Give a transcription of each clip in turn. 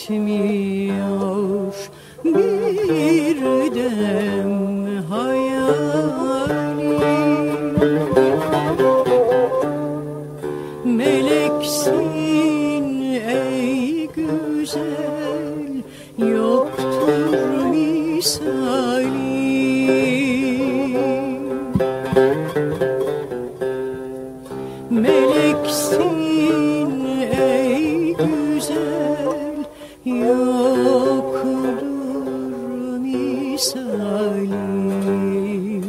gitmiyor bir dem hayalin. Meleksin ey güzel, yoktur misâlin. Meleksin ey güzel, yoktur misâlin.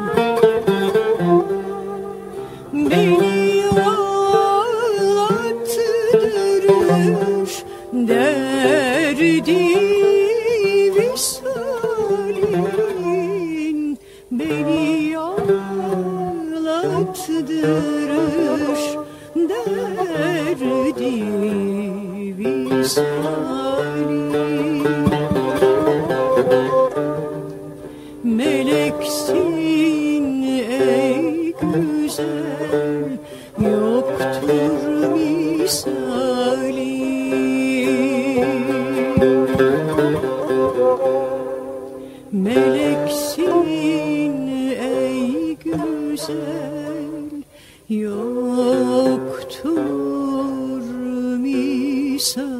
Beni ağlattırır derdi visâlin. Beni ağlattırır derdi visâlin. Meleksin ey güzel, yoktur misâlin. Meleksin ey güzel, yoktur misâlin.